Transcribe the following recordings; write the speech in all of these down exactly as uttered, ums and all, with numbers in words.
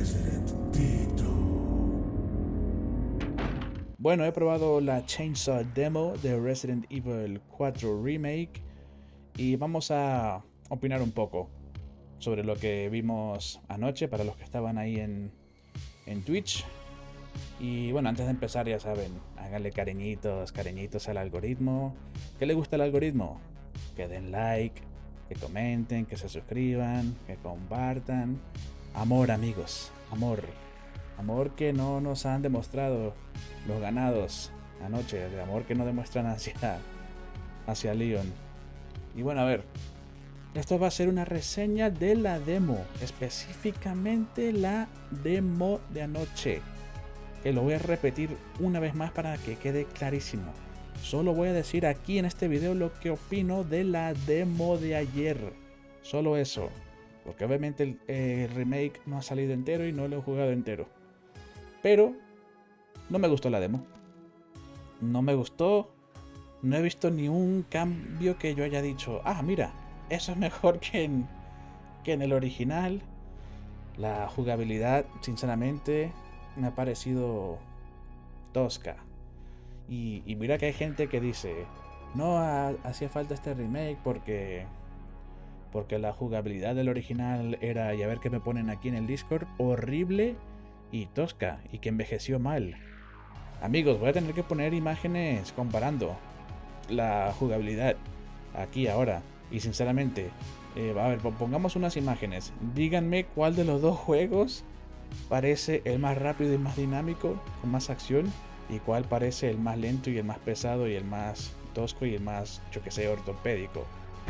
Bueno, he probado la Chainsaw Demo de Resident Evil cuatro Remake y vamos a opinar un poco sobre lo que vimos anoche para los que estaban ahí en, en Twitch. Y bueno, antes de empezar, ya saben, háganle cariñitos, cariñitos al algoritmo. ¿Qué le gusta al algoritmo? Que den like, que comenten, que se suscriban, que compartan. Amor, amigos, amor. Amor que no nos han demostrado los ganados anoche, de amor que no demuestran hacia, hacia Leon. Y bueno, a ver, esto va a ser una reseña de la demo, específicamente la demo de anoche, que lo voy a repetir una vez más para que quede clarísimo. Solo voy a decir aquí en este video lo que opino de la demo de ayer, solo eso, porque obviamente el, eh, el remake no ha salido entero y no lo he jugado entero. Pero no me gustó la demo. No me gustó. No he visto ni un cambio que yo haya dicho, ah, mira, eso es mejor que en, que en el original. La jugabilidad, sinceramente, me ha parecido tosca. Y, y mira que hay gente que dice, no ha, hacía falta este remake porque, porque la jugabilidad del original era, y a ver qué me ponen aquí en el Discord, horrible y tosca, y que envejeció mal. Amigos, voy a tener que poner imágenes comparando la jugabilidad aquí ahora. Y sinceramente, eh, a ver, pongamos unas imágenes. Díganme cuál de los dos juegos parece el más rápido y más dinámico, con más acción, y cuál parece el más lento y el más pesado y el más tosco y el más, yo que sé, ortopédico.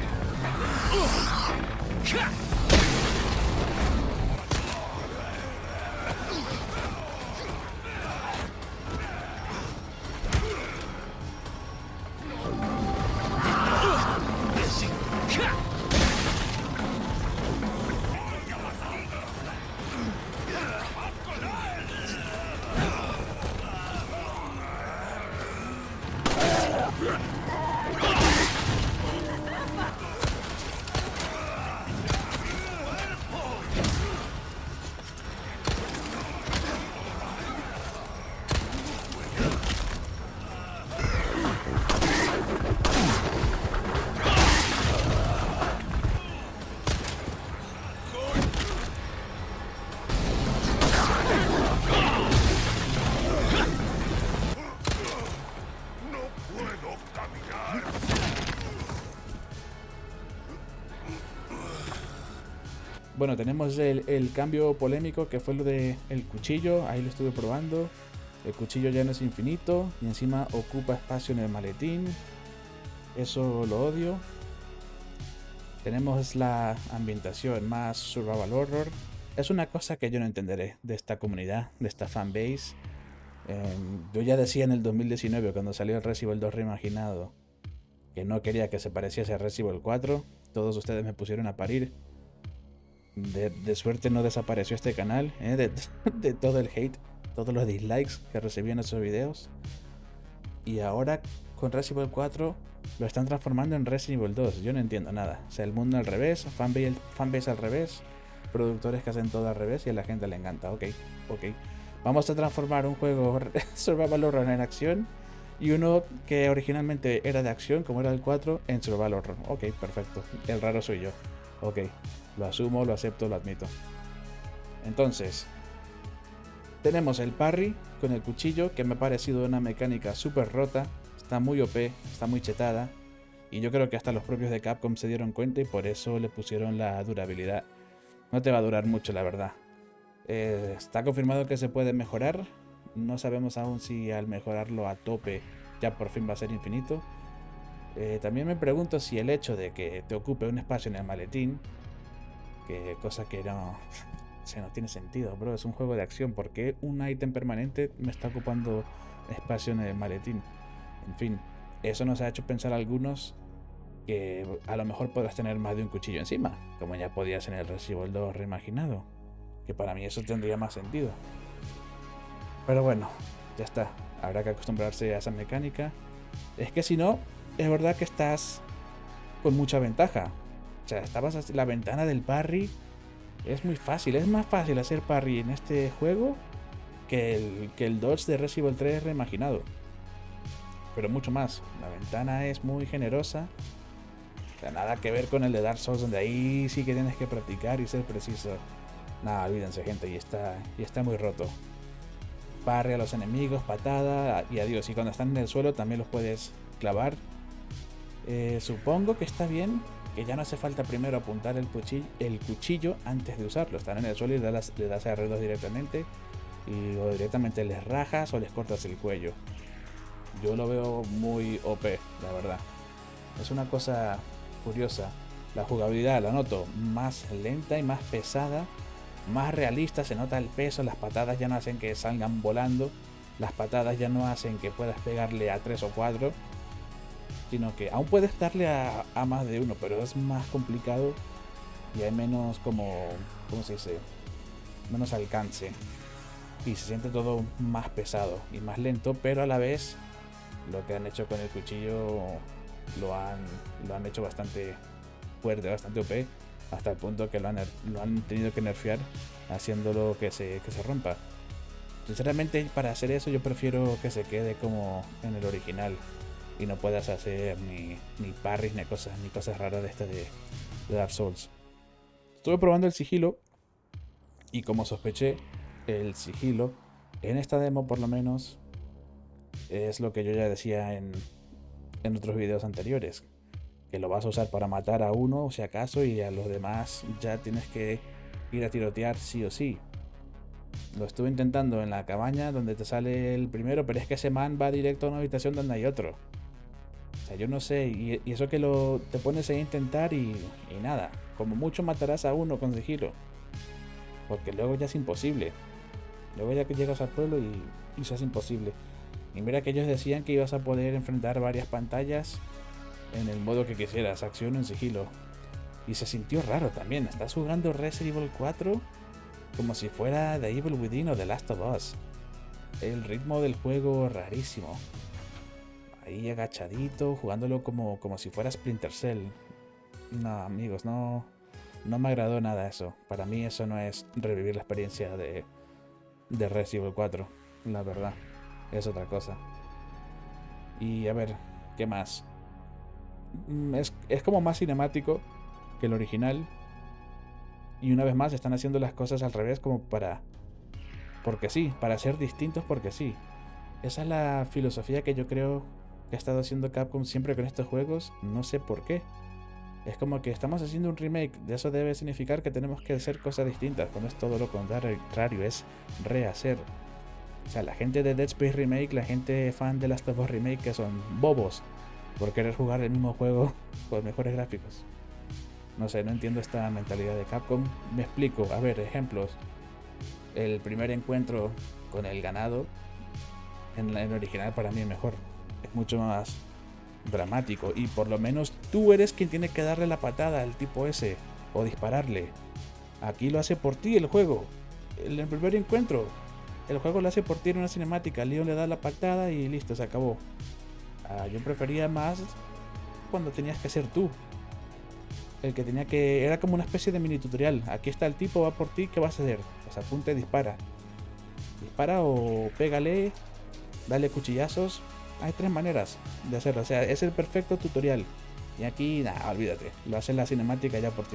Bueno, tenemos el, el cambio polémico que fue lo de el cuchillo. Ahí lo estuve probando. El cuchillo ya no es infinito y encima ocupa espacio en el maletín. Eso lo odio. Tenemos la ambientación más survival horror. Es una cosa que yo no entenderé de esta comunidad, de esta fanbase. Eh, yo ya decía en el dos mil diecinueve, cuando salió el Resident Evil dos reimaginado, que no quería que se pareciese a Resident Evil cuatro. Todos ustedes me pusieron a parir. De, de suerte no desapareció este canal, ¿eh? de, de todo el hate, todos los dislikes que recibí en esos videos. Y ahora con Resident Evil cuatro lo están transformando en Resident Evil dos. Yo no entiendo nada. O sea, el mundo al revés, fanbase, fanbase al revés, productores que hacen todo al revés y a la gente le encanta. Ok, ok. Vamos a transformar un juego survival horror en acción y uno que originalmente era de acción, como era el cuatro, en survival horror. Ok, perfecto. El raro soy yo. Ok. Lo asumo, lo acepto, lo admito. Entonces, tenemos el parry con el cuchillo, que me ha parecido una mecánica súper rota. Está muy O P, está muy chetada. Y yo creo que hasta los propios de Capcom se dieron cuenta y por eso le pusieron la durabilidad. No te va a durar mucho, la verdad. Eh, está confirmado que se puede mejorar. No sabemos aún si al mejorarlo a tope ya por fin va a ser infinito. Eh, también me pregunto si el hecho de que te ocupe un espacio en el maletín, que cosa que no, o sea, no tiene sentido, bro, es un juego de acción, ¿por qué un ítem permanente me está ocupando espacio en el maletín? En fin, eso nos ha hecho pensar a algunos que a lo mejor podrás tener más de un cuchillo encima, como ya podías en el Resident Evil dos reimaginado, que para mí eso tendría más sentido. Pero bueno, ya está, habrá que acostumbrarse a esa mecánica. Es que si no, es verdad que estás con mucha ventaja. O sea, estabas así, la ventana del parry Es muy fácil, es más fácil hacer parry en este juego que el, que el dodge de Resident Evil tres reimaginado. Pero mucho más. La ventana es muy generosa. O sea, nada que ver con el de Dark Souls, donde ahí sí que tienes que practicar y ser preciso. Nada, olvídense, gente, y está, y está muy roto. Parry a los enemigos, patada y adiós. Y cuando están en el suelo también los puedes clavar. Eh, supongo que está bien que ya no hace falta primero apuntar el cuchillo, el cuchillo antes de usarlo. Están en el suelo y le das, le das a R dos directamente. Y o directamente les rajas o les cortas el cuello. Yo lo veo muy O P, la verdad. Es una cosa curiosa. La jugabilidad la noto más lenta y más pesada, más realista. Se nota el peso, las patadas ya no hacen que salgan volando. Las patadas ya no hacen que puedas pegarle a tres o cuatro, sino que aún puedes darle a, a más de uno, pero es más complicado y hay menos como, ¿cómo se dice? Menos alcance. Y se siente todo más pesado y más lento, pero a la vez lo que han hecho con el cuchillo lo han, lo han hecho bastante fuerte, bastante O P, hasta el punto que lo han, lo han tenido que nerfear haciéndolo que se, que se rompa. Sinceramente, para hacer eso yo prefiero que se quede como en el original y no puedas hacer ni, ni parries ni cosas, ni cosas raras de este de, de Dark Souls. Estuve probando el sigilo y como sospeché, el sigilo en esta demo por lo menos es lo que yo ya decía en, en otros videos anteriores, que lo vas a usar para matar a uno si acaso y a los demás ya tienes que ir a tirotear sí o sí. Lo estuve intentando en la cabaña donde te sale el primero, pero es que ese man va directo a una habitación donde hay otro. O sea, yo no sé, y, y eso que lo te pones a intentar y, y nada, como mucho matarás a uno con sigilo, porque luego ya es imposible. Luego ya que llegas al pueblo y, y eso es imposible. Y mira que ellos decían que ibas a poder enfrentar varias pantallas en el modo que quisieras, acción o en sigilo. Y se sintió raro también. Estás jugando Resident Evil cuatro como si fuera The Evil Within o The Last of Us. El ritmo del juego rarísimo. Ahí agachadito, jugándolo como, como si fuera Splinter Cell. No, amigos, no, no me agradó nada eso. Para mí eso no es revivir la experiencia de, de Resident Evil cuatro. La verdad, es otra cosa. Y a ver, ¿qué más? Es, es como más cinemático que el original. Y una vez más están haciendo las cosas al revés como para... Porque sí, para ser distintos porque sí. Esa es la filosofía que yo creo que ha estado haciendo Capcom siempre con estos juegos. No sé por qué. Es como que estamos haciendo un remake. De eso debe significar que tenemos que hacer cosas distintas. Cuando es todo lo contrario, es rehacer. O sea, la gente de Dead Space Remake, la gente fan de Last of Us Remake, que son bobos por querer jugar el mismo juego con mejores gráficos. No sé, no entiendo esta mentalidad de Capcom. Me explico, a ver, ejemplos. El primer encuentro con el ganado en el original para mí es mejor. Es mucho más dramático y por lo menos tú eres quien tiene que darle la patada al tipo ese o dispararle. Aquí lo hace por ti el juego. En el primer encuentro, el juego lo hace por ti en una cinemática. Leon le da la patada y listo, se acabó. Ah, yo prefería más cuando tenías que ser tú el que tenía que... Era como una especie de mini tutorial. Aquí está el tipo, va por ti, ¿qué vas a hacer? Pues apunta y dispara. Dispara o pégale, dale cuchillazos. Hay tres maneras de hacerlo. O sea, es el perfecto tutorial. Y aquí, nada, olvídate. Lo hace la cinemática ya por ti.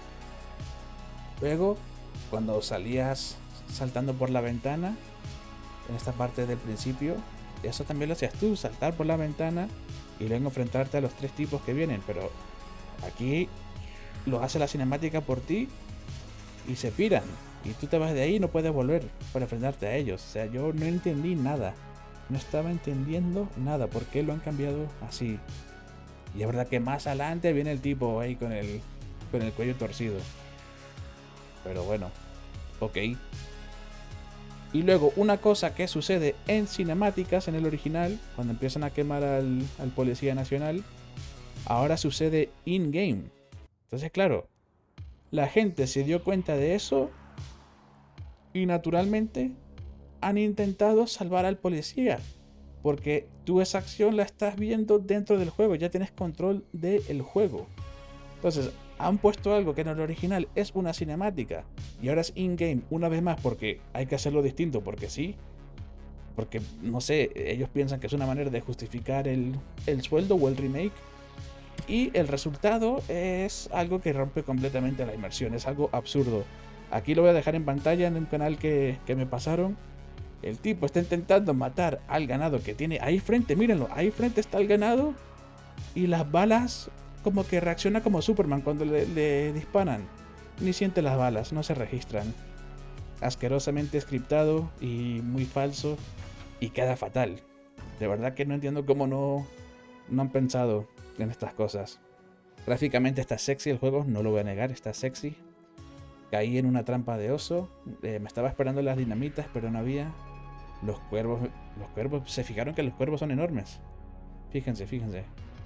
Luego, cuando salías saltando por la ventana, en esta parte del principio, eso también lo hacías tú, saltar por la ventana y luego enfrentarte a los tres tipos que vienen. Pero aquí lo hace la cinemática por ti y se piran. Y tú te vas de ahí y no puedes volver para enfrentarte a ellos. O sea, yo no entendí nada. No estaba entendiendo nada. ¿Por qué lo han cambiado así? Y es verdad que más adelante viene el tipo ahí con el, con el cuello torcido. Pero bueno, ok. Y luego una cosa que sucede en cinemáticas en el original, cuando empiezan a quemar al, al policía nacional, ahora sucede in-game. Entonces, claro, la gente se dio cuenta de eso y naturalmente han intentado salvar al policía. Porque tú esa acción la estás viendo dentro del juego, ya tienes control del juego. Entonces, han puesto algo que en el original es una cinemática y ahora es in-game una vez más porque hay que hacerlo distinto, porque sí. Porque, no sé, ellos piensan que es una manera de justificar el, el sueldo o el remake. Y el resultado es algo que rompe completamente la inmersión, es algo absurdo. Aquí lo voy a dejar en pantalla en un canal que, que me pasaron. El tipo está intentando matar al ganado que tiene ahí frente, mírenlo, ahí frente está el ganado. Y las balas como que reacciona como Superman cuando le, le disparan. Ni siente las balas, no se registran. Asquerosamente scriptado y muy falso. Y queda fatal. De verdad que no entiendo cómo no, no han pensado en estas cosas. Gráficamente está sexy el juego, no lo voy a negar, está sexy. Caí en una trampa de oso. Eh, me estaba esperando las dinamitas, pero no había. Los cuervos, los cuervos, se fijaron que los cuervos son enormes. Fíjense, fíjense.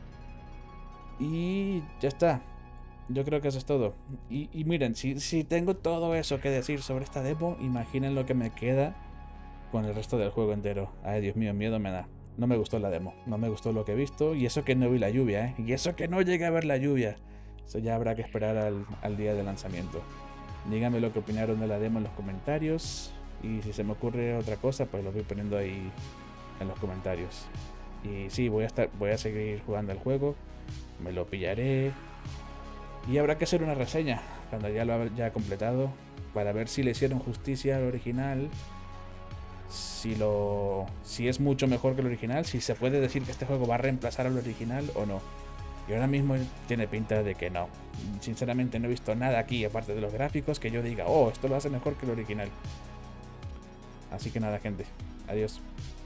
Y ya está. Yo creo que eso es todo. Y, y miren, si, si tengo todo eso que decir sobre esta demo, imaginen lo que me queda con el resto del juego entero. Ay, Dios mío, miedo me da. No me gustó la demo, no me gustó lo que he visto. Y eso que no vi la lluvia, ¿eh? Y eso que no llegué a ver la lluvia. Eso ya habrá que esperar al, al día de lanzamiento. Díganme lo que opinaron de la demo en los comentarios. Y si se me ocurre otra cosa, pues lo voy poniendo ahí en los comentarios. Y sí, voy a estar, voy a seguir jugando al juego. Me lo pillaré. Y habrá que hacer una reseña cuando ya lo haya completado, para ver si le hicieron justicia al original. Si lo si es mucho mejor que el original, si se puede decir que este juego va a reemplazar al original o no. Y ahora mismo tiene pinta de que no. Sinceramente no he visto nada aquí, aparte de los gráficos, que yo diga, oh, esto lo hace mejor que el original. Así que nada, gente. Adiós.